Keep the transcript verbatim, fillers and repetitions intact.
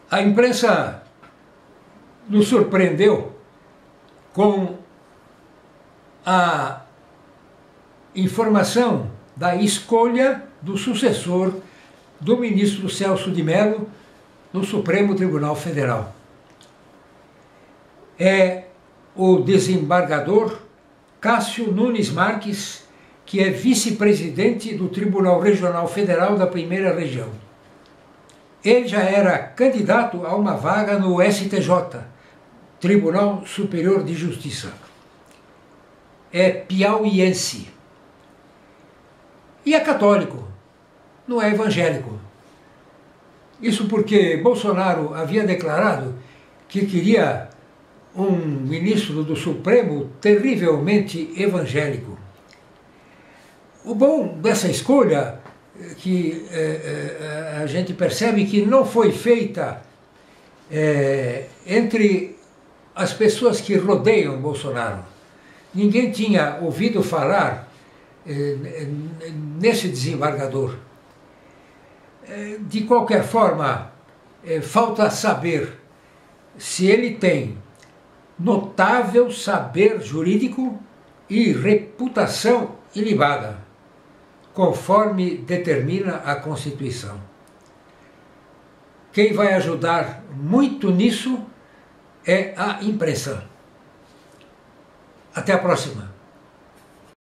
A imprensa nos surpreendeu com a informação da escolha do sucessor do ministro Celso de Mello no Supremo Tribunal Federal. É o desembargador Cássio Nunes Marques, que é vice-presidente do Tribunal Regional Federal da Primeira Região. Ele já era candidato a uma vaga no S T J, Tribunal Superior de Justiça. É piauiense. E é católico, não é evangélico. Isso porque Bolsonaro havia declarado que queria um ministro do Supremo terrivelmente evangélico. O bom dessa escolha é que é, é, a gente percebe que não foi feita é, entre as pessoas que rodeiam Bolsonaro. Ninguém tinha ouvido falar é, nesse desembargador. É, de qualquer forma, é, falta saber se ele tem notável saber jurídico e reputação ilibada, conforme determina a Constituição. Quem vai ajudar muito nisso é a imprensa. Até a próxima.